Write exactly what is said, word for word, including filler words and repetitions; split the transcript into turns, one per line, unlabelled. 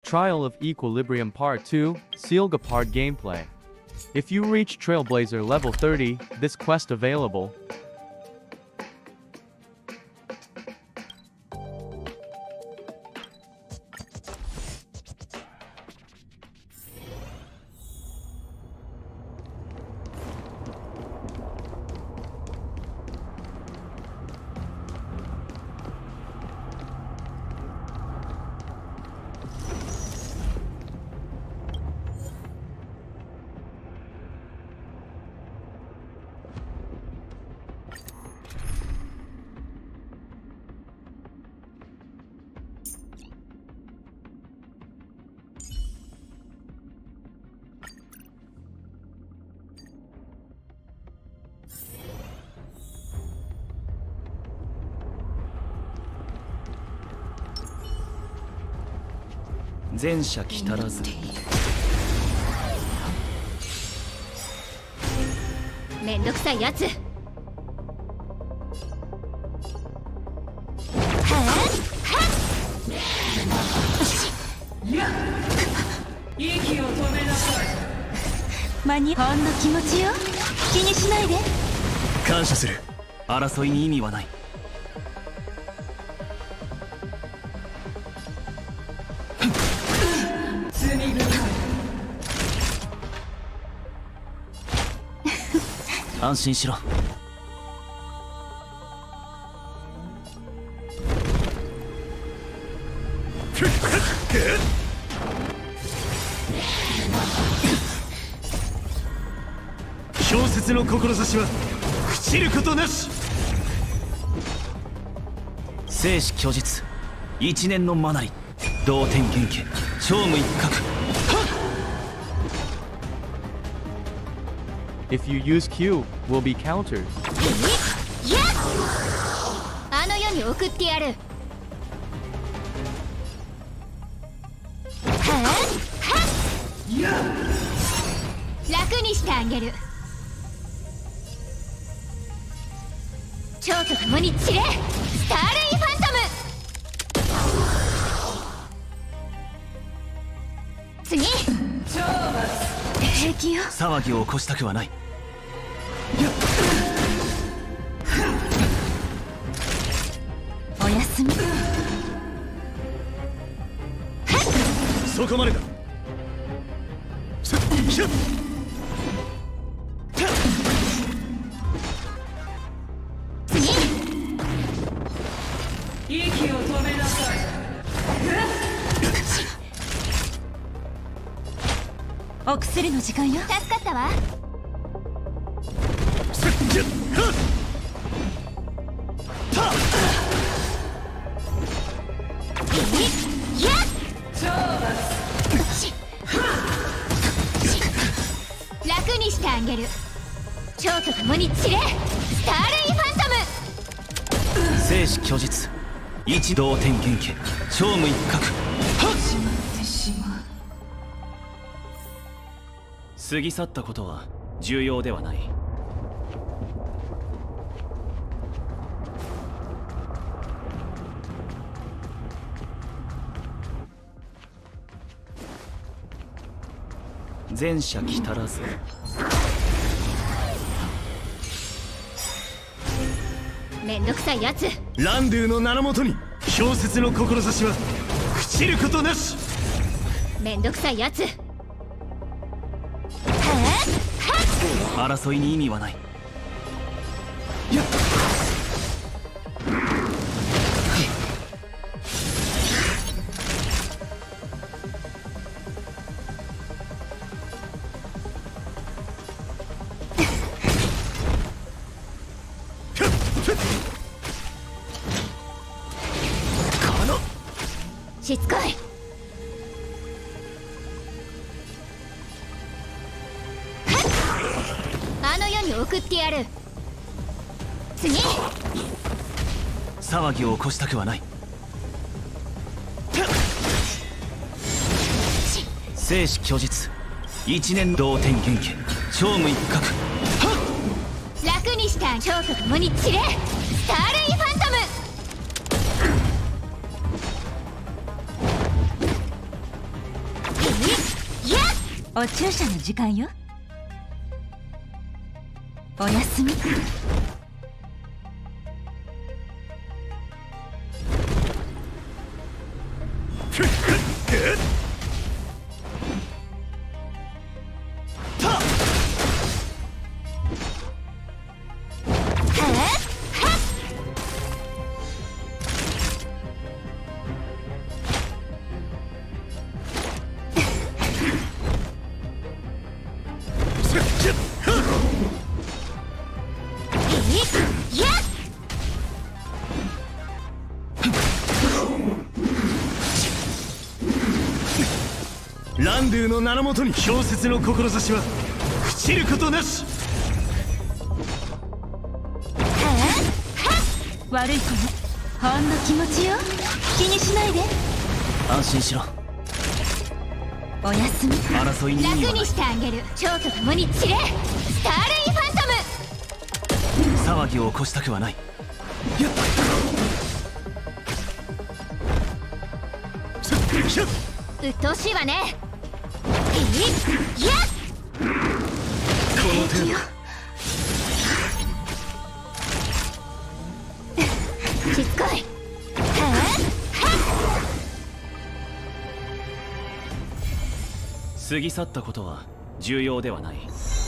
Trial of Equilibrium Part two, Sealga Part Gameplay. If you reach Trailblazer level thirty, this quest available.
「前者来たらず」
めんどくさいやつ。は
息を止めなさい。
間にほんの気持ちよ。気にしないで。
感謝する。争いに意味はない。安心しろ。
氷雪の志は朽ちることなし。
生死虚実、一年のマナリ、同天元家、超無一角。
If you use Q, will be countered.
あの世に送ってやる。楽にしてあげる。蝶と共に散れ、スターレイファントム。次。平気よ。
騒ぎを起こしたくはない。
おやすみ。
そこまでだ。
次。
息を止めなさい。
お薬の時間よ。助かったわ。 楽にしてあげる。蝶と共に散れ、スターレイファントム。
生死虚実、一同天元家、超無一角。過ぎ去ったことは重要ではない。 前者来たらず。
めんどくさいやつ。
ランドゥの名のもとに氷雪の志は朽ちることなし。
めんどくさいやつ。
争いに意味はない。
しつこい。あの世に送ってやる。次。
騒ぎを起こしたくはない。生死虚実、一年同天元家、超無一角。
楽にしてあげる。蝶と共に散れ、スターレイファントム。 お注射の時間よ。おやすみ。
ランドゥの名のもとに氷雪の志は朽ちることなし。
悪い子ね。ほんの気持ちよ。気にしないで。
安心しろ。
おやすみ。
争いに意味はない。
楽にしてあげる。蝶と共に散れ。スターレインファントム。
騒ぎを起こしたくはない。
うっとうしいわね。いやっこの程度。しつこい。
過ぎ去ったことは重要ではない。